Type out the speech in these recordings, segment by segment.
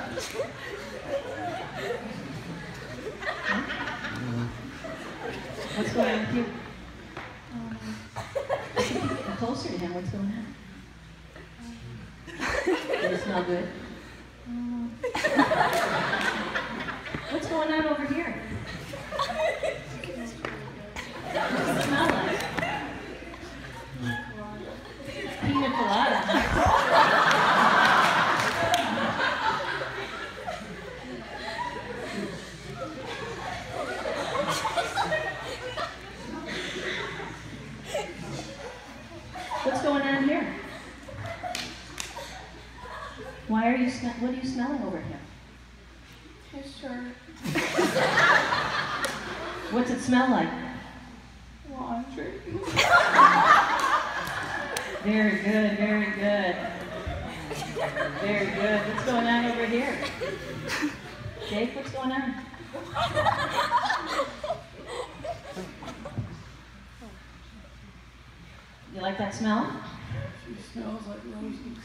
What's going on with you? Get closer to him. What's going on? Does it smell good? What's going on over here? What does it smell like? Pina colada. What's going on here? Why are you what are you smelling over here? His shirt. What's it smell like? Laundry. Very good, very good. Very good. What's going on over here? Jake, what's going on? You like that smell? She smells like roses.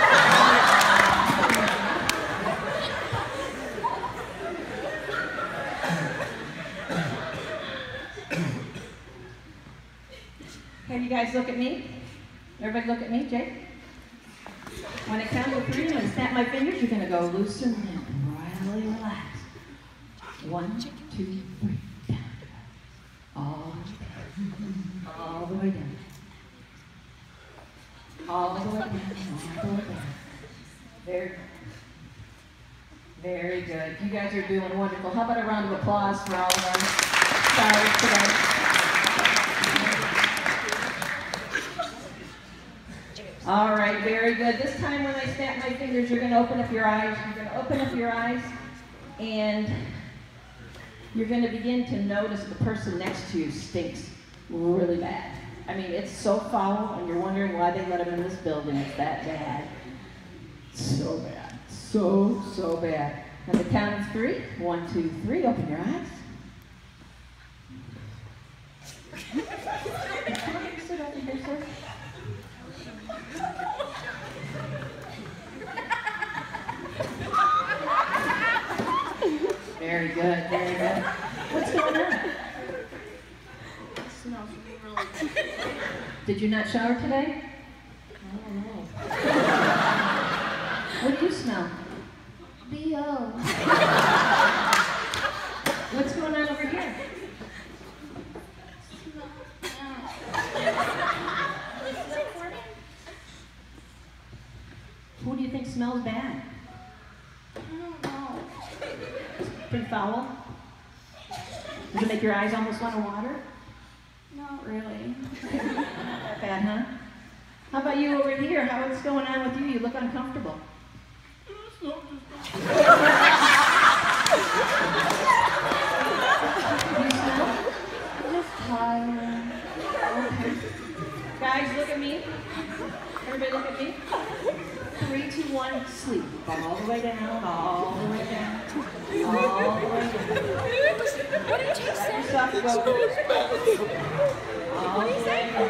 Hey, you guys look at me. Everybody look at me, Jake. When I count to 3, I'm going to snap my fingers. You're going to go loose and limp and really relax. 1, 2, 3, down. All the way down. All the way down. All the way down. Very good. You guys are doing wonderful. How about a round of applause for all of our stars today? All right, very good. This time when I snap my fingers, you're going to open up your eyes. You're going to open up your eyes, and you're going to begin to notice the person next to you stinks really bad. I mean, it's so foul, and you're wondering why they let him in this building. It's that bad. So bad. So bad. On the count of 3, 1, 2, 3, open your eyes. Sit over here, sir. Very good, very good. What's going on? It smells really good. Did you not shower today? I don't know. What do you smell? B.O. What's going on over here? Who do you think smells bad? I don't know. Pretty foul? Does it make your eyes almost want to water? Not really. Not that bad, huh? How about you over here? What's going on with you? You look uncomfortable. You smell? I'm just tired. Okay. Guys, look at me. Everybody look at me. 3, 2, 1, sleep. All the way down, all the way down, all the way down. What did you say? Soft go. All the way down.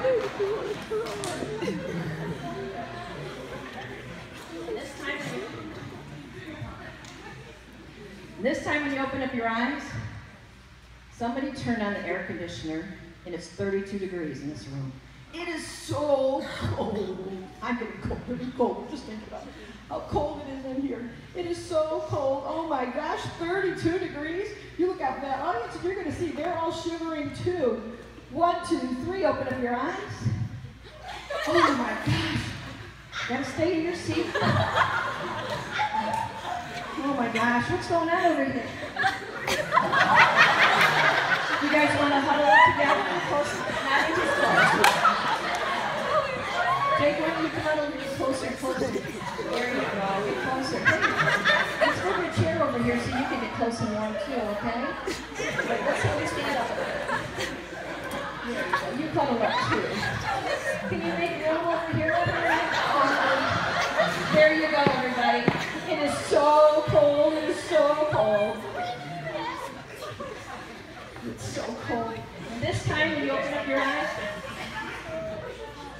This time when you open up your eyes, somebody turned on the air conditioner, and it's 32 degrees in this room. It is so cold. I'm getting cold, pretty cold. Just think about it. How cold it is in here. It is so cold. Oh my gosh, 32 degrees. You look out for that audience and you're going to see they're all shivering too. 1, 2, 3, open up your eyes. Oh my gosh. Gotta stay in your seat. Oh my gosh, what's going on over here? You guys want to huddle up together and close? Not just close. Jake, why don't you come on over here closer, closer? There you go, get closer. Let's move your chair over here so you can get close and warm too, okay? Wait, let's have you stand up. You cuddle up too. Can you make room over here? There you go, everybody. It is so cold, it is so cold. It's so cold. And this time when you open up your eyes,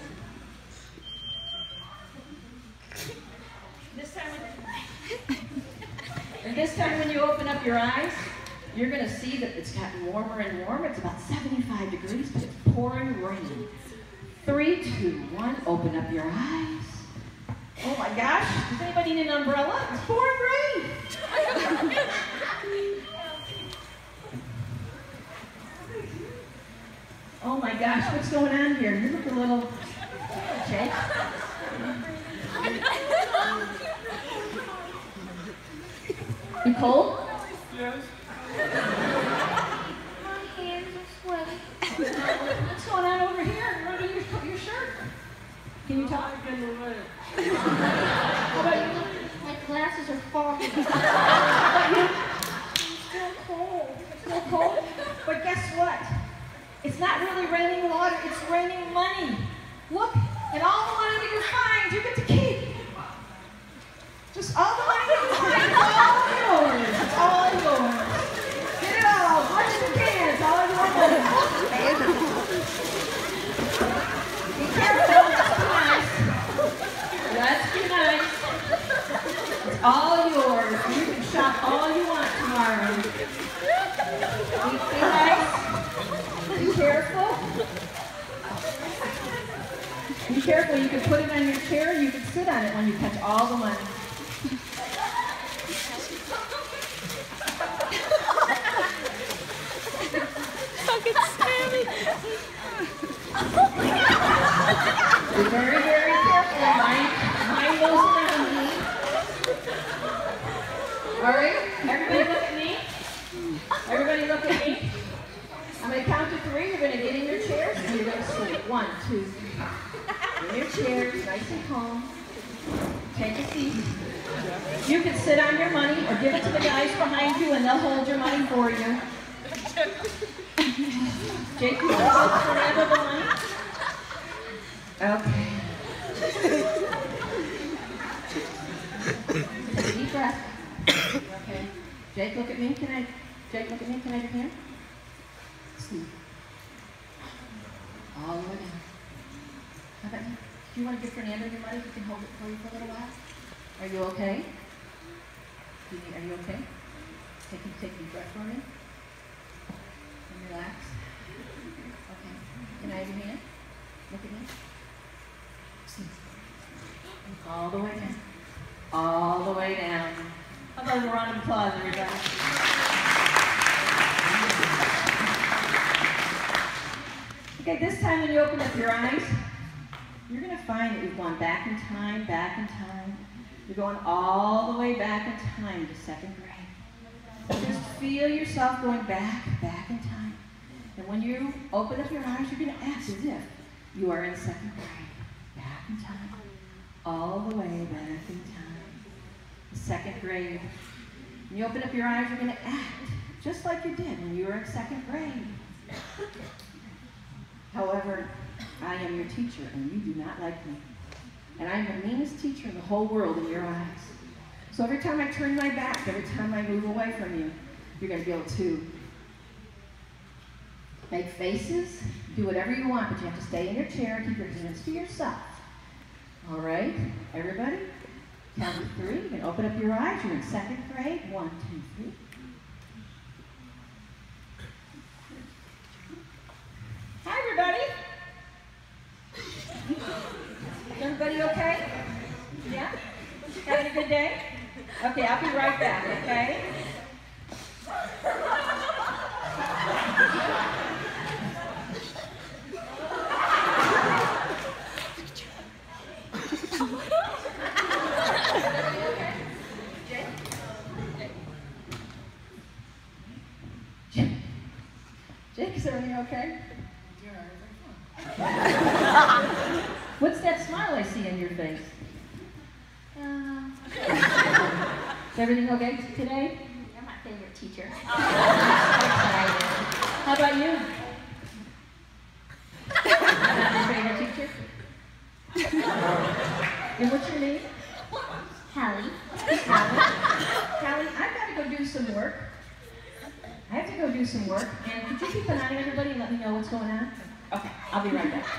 this time when this time when you open up your eyes, you're going to see that it's gotten warmer and warmer. It's about 75 degrees, but it's pouring rain. 3, 2, 1, open up your eyes. Oh my gosh, does anybody need an umbrella? It's pouring rain. Oh my gosh, what's going on here? You look a little... Jake? You cold? Yes. My hands are sweaty. What's going on over here? Under your shirt? Can you talk? In the way. How about you? My glasses are fogging. How about you? I'm still cold. It's still cold. But guess what? It's not really raining water, it's raining money. Look, and all the money that you find, you get to keep. Just all the money that you find, it's all yours. It's all yours. Get it all, as much as you can. It's all your money. Be careful, let's be nice. It's all yours. You can shop all you want tomorrow. Be nice. Be careful. Be careful. You can put it on your chair. You can sit on it when you catch all the money. Fucking Sammy. Be very, very careful. Mind those around me. All right? Everybody look at me. Everybody look at me. I'm going to count to 3. You're going to get in your chairs and you're going to sleep. 1, 2, 3. In your chairs, nice and calm. Take a seat. You can sit on your money or give it to the guys behind you and they'll hold your money for you. Jake, you want to handle the money? Okay. Take a deep breath. Okay. Jake, look at me. Jake, look at me. Can I have your hand? Sleep. All the way down. How about you? Do you want to give Fernando your money? You can hold it for you for a little while. Are you okay? Are you okay? Take a deep breath for me. And relax. Okay. Can I have your hand? Look at me. Sleep. All the way down. All the way down. How about a round of applause, everybody? Okay, this time when you open up your eyes, you're going to find that you've gone back in time, back in time. You're going all the way back in time to 2nd grade. Just feel yourself going back in time. And when you open up your eyes, you're going to act as if you are in 2nd grade. Back in time. All the way back in time. 2nd grade. When you open up your eyes, you're going to act just like you did when you were in 2nd grade. However, I am your teacher, and you do not like me. And I'm the meanest teacher in the whole world in your eyes. So every time I turn my back, every time I move away from you, you're going to be able to make faces, do whatever you want, but you have to stay in your chair and keep your hands to yourself. All right, everybody? Count to 3. You can open up your eyes. You're in 2nd grade. 1, 2, 3. Hi, everybody. Is everybody okay? Yeah? Having a good day? Okay, I'll be right back, okay? Jake, is everything okay? What's that smile I see on your face? Is everything okay today? You're my favorite teacher. How about you? Not your favorite teacher? And what's your name? Hallie. Callie, I've got to go do some work. I have to go do some work. And could you keep an eye on everybody and let me know what's going on? Okay, I'll be right back.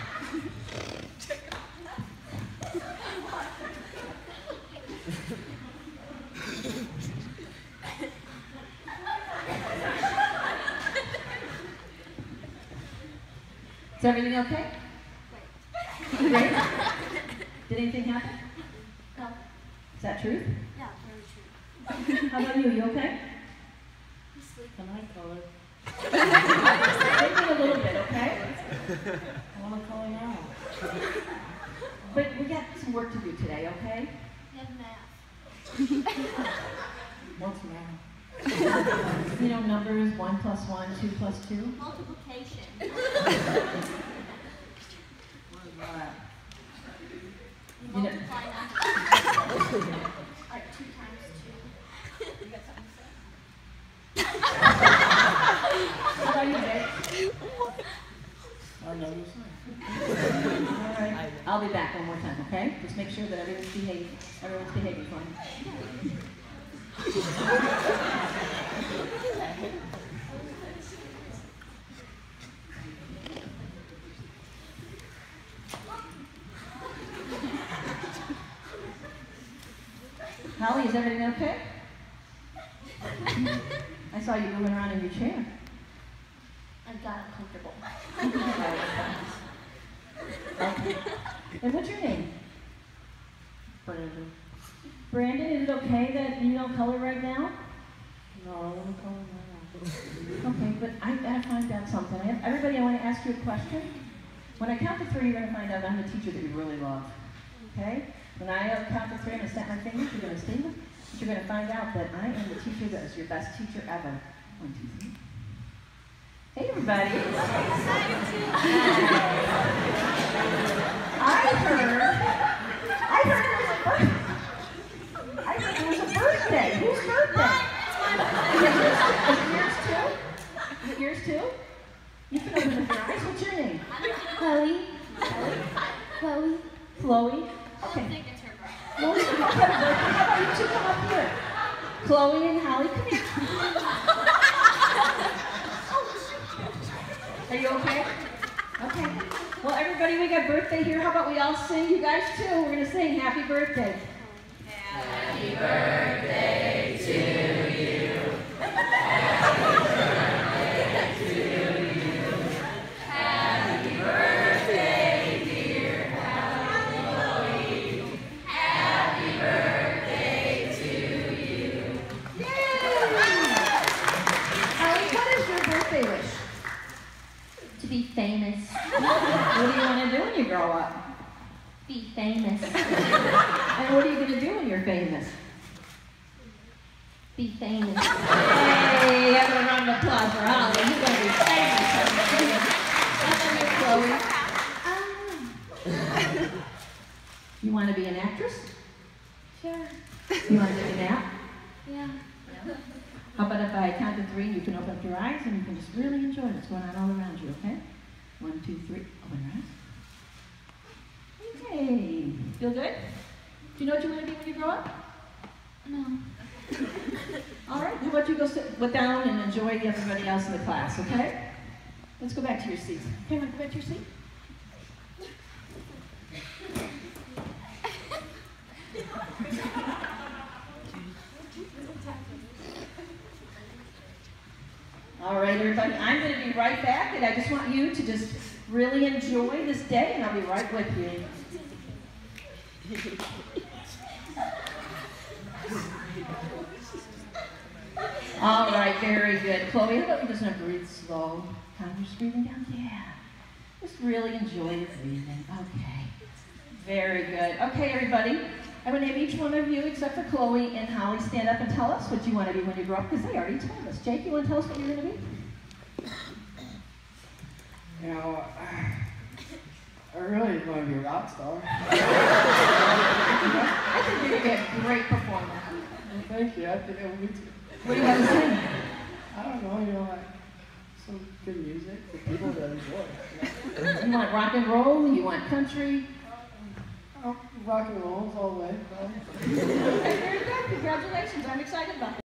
everything okay? Great. Did anything happen? No. Is that true? Yeah, very true. How about you? You okay? You sleep. Can I color? Thinking a little bit, okay? I want to color now. But we got some work to do today, okay? You have math. What's now? You know, numbers 1 plus 1, 2 plus 2. Multiplication. What's that? You You know- multiply numbers. Like 2 times 2. You got something to say? How about you, Jake? I know you say. All right. I'll be back one more time, okay? Just make sure that everyone's behaving fine. Holly, is everything okay? I saw you moving around in your chair. I got uncomfortable. Okay. And what's your name? Brandon. Brandon, is it okay that you don't color right now? No, I want to color now. Okay, but I gotta find out something. Everybody, I want to ask you a question. When I count to 3, you're gonna find out I'm the teacher that you really love. Okay? When I count to 3, I'm gonna snap my fingers. You're gonna stay with, but you're gonna find out that I am the teacher that is your best teacher ever. 1, 2, 3. Hey, everybody. I heard it was a birthday. Whose birthday? Is it yours too? You can open up your eyes. What's your name? Chloe. Chloe. Chloe. I Okay. think it's her birthday. Chloe, how about you two come up here? Chloe and Holly, come here. Are you okay? Okay. Well, everybody, we got birthday here. How about we all sing? You guys too. We're gonna sing Happy Birthday. Happy birthday to you. Happy birthday, dear Chloe. Happy birthday to you. Yay! Holly, what is your birthday wish? To be famous. What do you want to do when you grow up? Be famous. And what are you going to do when you're famous? Be famous. Hey, have a round of applause for Holly. You're going to be famous. How about you, Chloe? You want to be an actress? Sure. You want to take a nap? Yeah. How about if I count to 3, you can open up your eyes and you can just really enjoy what's going on all around you, okay? 1, 2, 3, open your eyes. Okay, feel good? Do you know what you want to be when you grow up? No. All right, how about you go sit down and enjoy everybody else in the class, okay? Let's go back to your seats. Okay, want to go back to your seat? All right, everybody, I'm going to be right back, and I just want you to just really enjoy this day, and I'll be right with you. All right, very good. Chloe, how about you just want to breathe slow? Kind of just breathing down? Yeah. Just really enjoy your breathing. Okay. Very good. Okay, everybody. I'm going to have each one of you, except for Chloe and Holly, stand up and tell us what you want to be when you grow up, because they already told us. Jake, you want to tell us what you're going to be? You know, I really want to be a rock star. I think you're going to be a great performer. Well, thank you. I think I will be too. What do you want to sing? I don't know, like some good music for people to enjoy. You want rock and roll? You want country? Oh, rock and roll all the way, probably. Okay, very good. Congratulations. I'm excited about that.